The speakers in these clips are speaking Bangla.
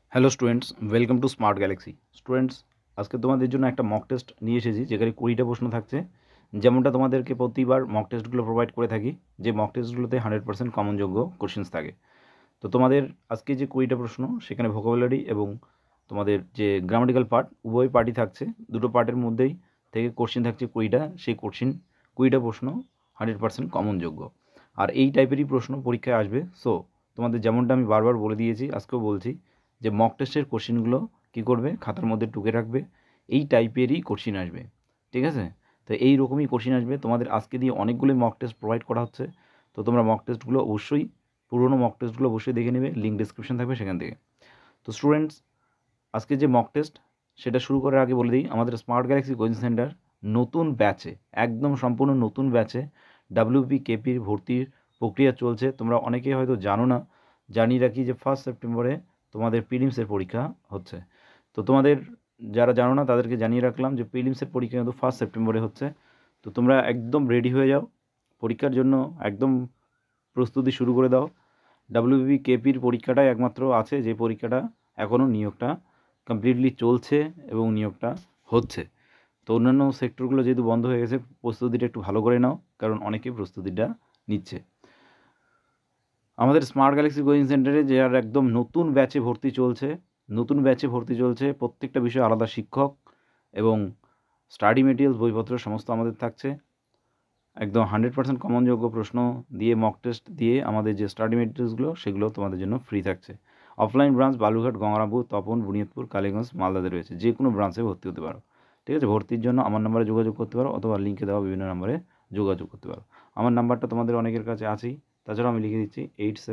Hello students, welcome to Smart Galaxy. Students, আজকে তোমাদের জন্য একটা মক টেস্ট নিয়ে এসেছি যেখানে 20টা প্রশ্ন থাকছে। যেমনটা তোমাদেরকে প্রতিবার মক টেস্টগুলো প্রোভাইড করে থাকি, যে মক টেস্টগুলোতে 100% কমনযোগ্য কোশ্চেন্স থাকে। তো তোমাদের আজকে যে 20টা প্রশ্ন, সেখানে ভোকাবুলারি এবং তোমাদের যে গ্রামাটিক্যাল পার্ট, উভয় পার্টই থাকছে। দুটো পার্টের মধ্যেই থেকে কোশ্চেন থাকছে 20টা। সেই 20টা প্রশ্ন 100% কমনযোগ্য, আর এই টাইপেরই প্রশ্ন পরীক্ষায় আসবে। সো তোমাদের যেমনটা আমি বারবার বলে দিয়েছি, আজকেও বলছি যে মক টেস্টের কোশ্চেনগুলো কী করবে, খাতার মধ্যে টুকে রাখবে। এই টাইপেরই কোশ্চেন আসবে, ঠিক আছে? তো এই রকমই কোশ্চেন আসবে। তোমাদের আজকে দিয়ে অনেকগুলো মক টেস্ট প্রোভাইড করা হচ্ছে। তো তোমরা মক টেস্টগুলো অবশ্যই, পুরোনো মক টেস্টগুলো অবশ্যই দেখে নেবে, লিঙ্ক ডিসক্রিপশন থাকবে সেখান থেকে। তো স্টুডেন্টস, আজকে যে মক টেস্ট সেটা শুরু করার আগে বলে দিই, আমাদের স্মার্ট গ্যালাক্সি কোচিং সেন্টার নতুন ব্যাচে, একদম সম্পূর্ণ নতুন ব্যাচে WPKPর ভর্তির প্রক্রিয়া চলছে। তোমরা অনেকেই হয়তো জানো না, জানিয়ে রাখি যে 1 সেপ্টেম্বরে তোমাদের প্রিলিমসের পরীক্ষা হচ্ছে। তো তোমাদের যারা জানো না তাদেরকে জানিয়ে রাখলাম যে প্রিলিমসের পরীক্ষা কিন্তু 1 সেপ্টেম্বরে হচ্ছে। তো তোমরা একদম রেডি হয়ে যাও পরীক্ষার জন্য, একদম প্রস্তুতি শুরু করে দাও। WPKPর পরীক্ষাটাই একমাত্র আছে যে পরীক্ষাটা এখনও নিয়োগটা কমপ্লিটলি চলছে এবং নিয়োগটা হচ্ছে। তো অন্যান্য সেক্টরগুলো যেহেতু বন্ধ হয়ে গেছে, প্রস্তুতিটা একটু ভালো করে নাও, কারণ অনেকেই প্রস্তুতিটা নিচ্ছে। আমাদের স্মার্ট গ্যালাক্সি কোচিং সেন্টারে যে আর একদম নতুন ব্যাচে ভর্তি চলছে, প্রত্যেকটা বিষয়ে আলাদা শিক্ষক এবং স্টাডি মেটেরিয়ালস, বইপত্র সমস্ত আমাদের থাকছে। একদম 100% কমনযোগ্য প্রশ্ন দিয়ে, মক টেস্ট দিয়ে আমাদের যে স্টাডি মেটেরিয়ালসগুলো সেগুলো তোমাদের জন্য ফ্রি থাকছে। অফলাইন ব্রাঞ্চ বালুরঘাট, গঙ্গারামপুর, তপন, বুনিয়াদপুর, কালীগঞ্জ, মালদাতে রয়েছে। যে কোনো ব্রাঞ্চে ভর্তি হতে পারো, ঠিক আছে? ভর্তির জন্য আমার নাম্বারে যোগাযোগ করতে পারো, অথবা লিঙ্কে দেওয়া বিভিন্ন নাম্বারে যোগাযোগ করতে পারো। আমার নাম্বারটা তোমাদের অনেকের কাছে আছেই, তাছাড়াও আমি লিখে দিচ্ছি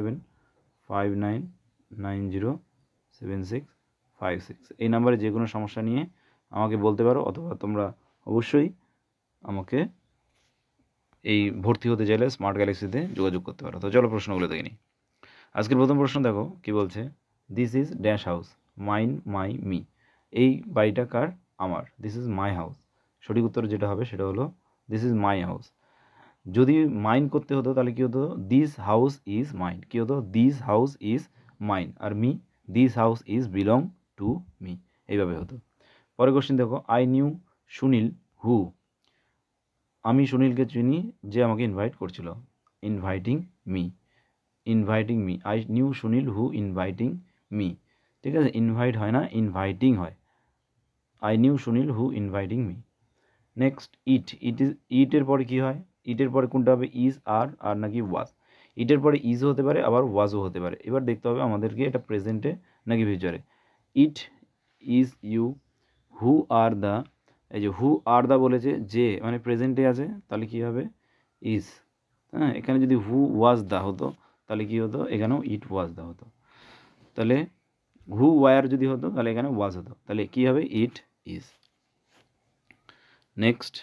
8759907656। এই নাম্বারে যে কোনো সমস্যা নিয়ে আমাকে বলতে পারো, অথবা তোমরা অবশ্যই আমাকে এই ভর্তি হতে চাইলে স্মার্ট গ্যালাক্সিতে যোগাযোগ করতে পারো। তো চলো প্রশ্নগুলো দেখে নিই। আজকের প্রথম প্রশ্ন দেখো কি বলছে। This is dash house, mine, my, me. এই বাড়িটা কার? আমার। This is my house. সঠিক উত্তর যেটা হবে সেটা হলো দিস ইজ মাই হাউস। যদি মাইন করতে হতো তাহলে কী হতো? This house is mine. কী হতো? This house is mine. আর me, this house is belong to me. এইভাবে হতো। পরের কোশ্চেন দেখো, আই নিউ সুনীল হু। আমি সুনীলকে চিনি যে আমাকে ইনভাইট করছিল। Inviting me, inviting me. I knew Sunil who inviting me. ঠিক আছে? ইনভাইট হয় না, ইনভাইটিং হয়। I knew Sunil who inviting me. Next, ইটের পরে কী হয়? ইটের পরে কোনটা হবে? ইজ, আর নাকি ওয়াজ? ইটের পরে ইজও হতে পারে, আবার ওয়াজও হতে পারে। এবার দেখতে হবে আমাদেরকে এটা প্রেজেন্টে নাকি ফিউচারে। It, is, you, who are the. এই যে হু আর দ্য বলেছে, যে মানে প্রেজেন্টে আছে, তাহলে কী হবে? ইজ। হ্যাঁ, এখানে যদি হু ওয়াজ দ্য হতো তাহলে কী হতো? এখানেও ইট ওয়াজ দ্য হতো। তাহলে হু ওয়ার যদি হতো তাহলে এখানে ওয়াজ হতো। তাহলে কী হবে? It is. Next,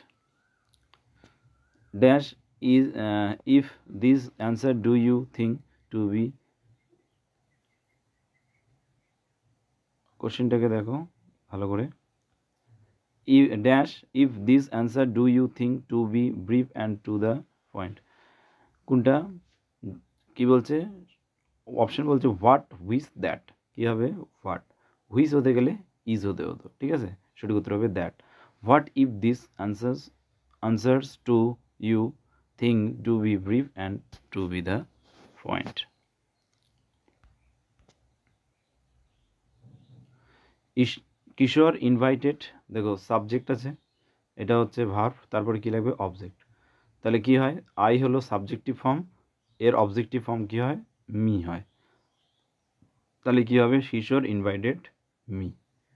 dash is, if this answer do you think to be. কোশ্চেনটাকে দেখো ভালো করে। Dash if this answer do you think to be brief and to the point. কোনটা কি বলছে? অপশন বলছে হোয়াট, হুইচ, দ্যাট। কী হবে? হোয়াট। হুইচ হতে গেলে ইজ হতে হতো, ঠিক আছে? সঠিক উত্তর হবে that. What if this answers to you think to be brief and to be the point. Kishore invited, দেখো সাবজেক্ট আছে, এটা হচ্ছে ভার্ব, তারপরে কী লাগবে? অবজেক্ট। তাহলে কি হয়? আই হলো সাবজেক্টিভ ফর্ম, এর অবজেক্টিভ ফর্ম কী হয়? মি হয়। তাহলে কী হবে? Kishore invited me.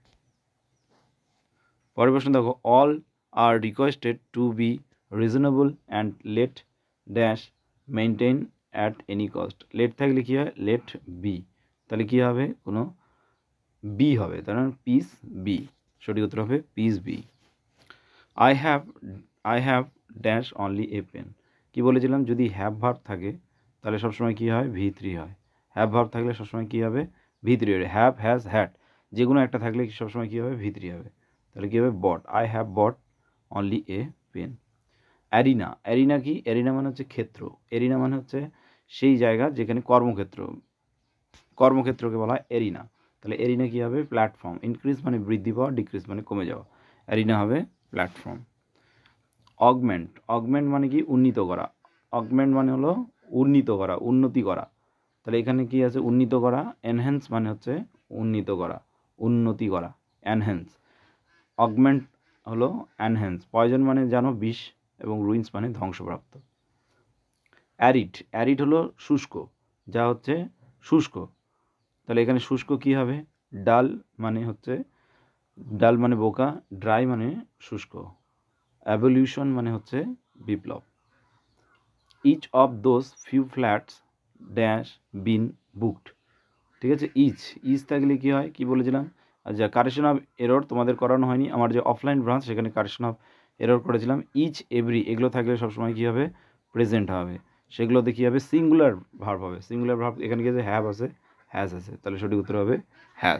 পরের প্রশ্ন দেখো, all are requested to be reasonable and let dash maintain at any cost. Let থাকলে কী হয়? Let be. তাহলে কী হবে? কোনো বি হবে, তার মানে পিস বি। সঠিক উত্তর হবে peace be. I have dash only a pen. কী বলেছিলাম? যদি হ্যাভ ভার্ব থাকে তাহলে সবসময় কী হয়? V3 হয়। হ্যাভ ভার্ব থাকলে সবসময় কী হবে? V3 হবে। হ্যাভ, হ্যাজ, হ্যাড যে কোনো একটা থাকলে সবসময় কী হবে? V3 হবে। তাহলে কী হবে? But. I have but only a pen. Arena, arena কি? অ্যারিনা মানে হচ্ছে ক্ষেত্র। এরিনা মানে হচ্ছে সেই জায়গা যেখানে কর্মক্ষেত্রকে বলা হয় এরিনা। তাহলে এরিনা কী হবে? প্ল্যাটফর্ম। ইনক্রিজ মানে বৃদ্ধি পাওয়া, ডিক্রিজ মানে কমে যাওয়া, এরিনা হবে প্ল্যাটফর্ম। অগমেন্ট, অগমেন্ট মানে কি? উন্নীত করা। অগমেন্ট মানে হলো উন্নীত করা, উন্নতি করা। তাহলে এখানে কি আছে? উন্নীত করা। এনহ্যান্স মানে হচ্ছে উন্নীত করা, উন্নতি করা, এনহ্যান্স। অগমেন্ট হলো এনহ্যান্স। পয়জন মানে জানো বিষ, এবং রুইন্স মানে ধ্বংসপ্রাপ্ত। অ্যারিড, অ্যারিড হলো শুষ্ক, যা হচ্ছে শুষ্ক। তাহলে এখানে শুষ্ক কি হবে? ডাল মানে হচ্ছে, ডাল মানে বোকা, ড্রাই মানে শুষ্ক। অ্যাভলিউশন মানে হচ্ছে বিপ্লব। Each of those few flats dash been booked. ঠিক আছে, ইচ, ইচ থাকলে কী হয়? কি বলেছিলাম? আচ্ছা, কারেকশন অফ এরর তোমাদের করানো হয়নি, আমার যে অফলাইন ব্রাঞ্চ সেখানে কারেকশন অফ এরর করেছিলাম। ইচ, এভরি এগুলো থাকলে সবসময় কী হবে? প্রেজেন্ট হবে। সেগুলোতে কী হবে? সিঙ্গুলার ভার্ব হবে। সিঙ্গুলার ভার্ব এখানে কি আছে? হ্যাভ আছে, হ্যাজ আছে, তাহলে সঠিক উত্তর হবে has.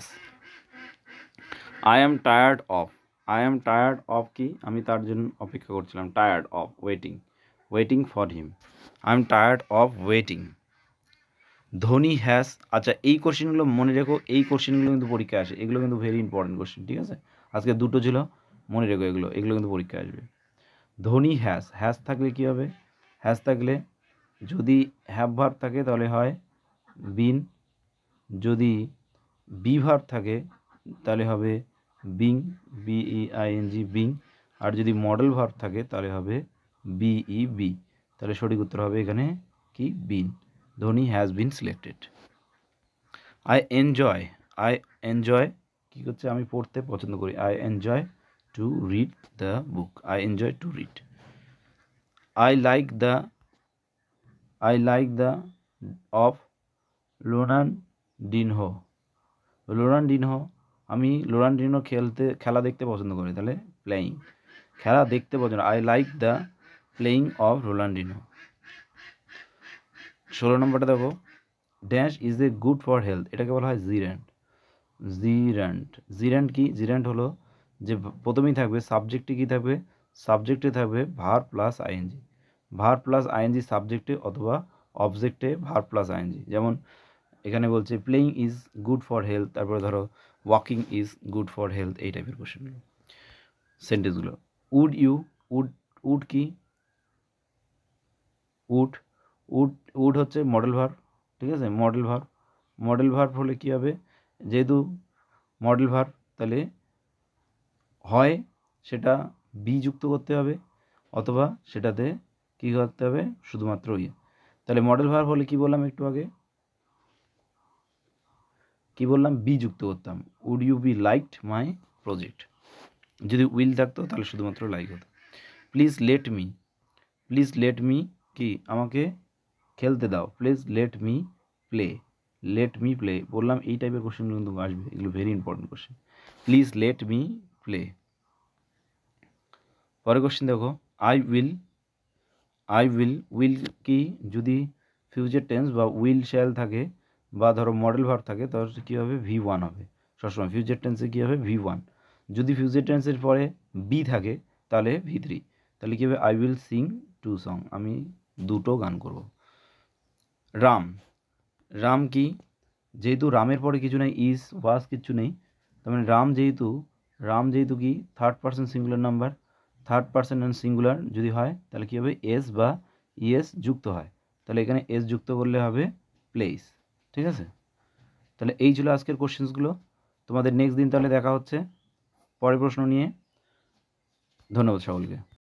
I am tired of, I am tired of কি? আমি তার জন্য অপেক্ষা করছিলাম। Tired of, waiting, waiting for him. I am tired of waiting. Dhoni has, আচ্ছা এই কোশ্চেনগুলো মনে রেখো, এই কোশ্চেনগুলো কিন্তু পরীক্ষায় আসে, এগুলো কিন্তু ভেরি ইম্পর্টেন্ট কোশ্চেন, ঠিক আছে? আজকে দুটো ছিল, মনে রেখো এগুলো, এগুলো কিন্তু পরীক্ষায় আসবে। ধোনি হ্যাজ, হ্যাজ থাকলে কী হবে? হ্যাজ থাকলে যদি হ্যাভ ভার্ব থাকে তাহলে হয় বিন, যদি বি ভার্ব থাকে তাহলে হবে বিং, বিইআইএনজি, বিং। আর যদি মডেল ভার্ব থাকে তাহলে হবে বিই, বি। তাহলে সঠিক উত্তর হবে এখানে কি? Been. Dhoni has been selected. I enjoy, I enjoy কী করছে? আমি পড়তে পছন্দ করি। I enjoy to read the book, I enjoy to read. I like the, I like the of Ronaldinho, Ronaldinho, আমি রোনাল্ডিনহো খেলা দেখতে পছন্দ করি, তাহলে প্লেয়িং, খেলা দেখতে পছন্দ। I like the playing of Ronaldinho. 16 নম্বরটা দেখো, dash is a good for health, এটাকে বলা হয় জিরেন্ট। জিরেন্ট, জিরেন্ট কি? জিরেন্ট হলো যে প্রথমেই থাকবে সাবজেক্টে, কী থাকবে? সাবজেক্টে থাকবে verb plus ING, verb plus ING সাবজেক্টে, অথবা অবজেক্টে ভার্ব প্লাস আইএনজি। যেমন এখানে বলছে playing is good for health, তারপরে ধরো walking is good for health, এই টাইপের কোশ্চেনগুলো, সেন্টেন্সগুলো। উড ইউ, উড, উড কি? উড, উড, উড হচ্ছে মডেল ভার্ব, ঠিক আছে? মডেল ভার্ব, মডেল ভার্ব হলে কী হবে? যেহেতু মডেল ভার্ব, তাহলে হয় সেটা বি যুক্ত করতে হবে, অথবা সেটাতে কী করতে হবে? শুধুমাত্র ইয়ে। তাহলে মডেল ভার্ব হলে কী বললাম একটু আগে? কি বললাম? বি যুক্ত করতাম। Would you be liked my project. যদি উইল থাকতো তাহলে শুধুমাত্র লাইক হতো। Please let me, please let me কি? আমাকে খেলতে দাও। Please let me play, let me play. বললাম এই টাইপের কোশ্চেনগুলো কিন্তু আসবে, এগুলো very important question. Please let me play. পরের কোশ্চেন দেখো, I will, I will, will কি? যদি ফিউচার টেন্স বা উইল শ্যাল থাকে, বা ধরো মডেল ভার্ব থাকে, তাহলে কী হবে? V1 হবে সবসময়। ফিউচার টেন্সে কী হবে? V1। যদি ফিউচার টেন্সের পরে বি থাকে তাহলে V3। তাহলে কী হবে? আই উইল সিং 2 সং, আমি 2টো গান করব। রাম, রাম কি? যেহেতু রামের পরে কিছু নেই, ইজ ওয়াজ কিছু নেই, তার মানে রাম যেহেতু, রাম যেহেতু কি? Third person singular number, third person and singular যদি হয় তাহলে কী হবে? এস বা ইএস যুক্ত হয়, তাহলে এখানে এস যুক্ত করলে হবে প্লেস, ঠিক আছে? তাহলে এই ছিল আজকের কোশ্চেন্সগুলো। তোমাদের নেক্সট দিন তাহলে দেখা হচ্ছে পরের প্রশ্ন নিয়ে। ধন্যবাদ সকলকে।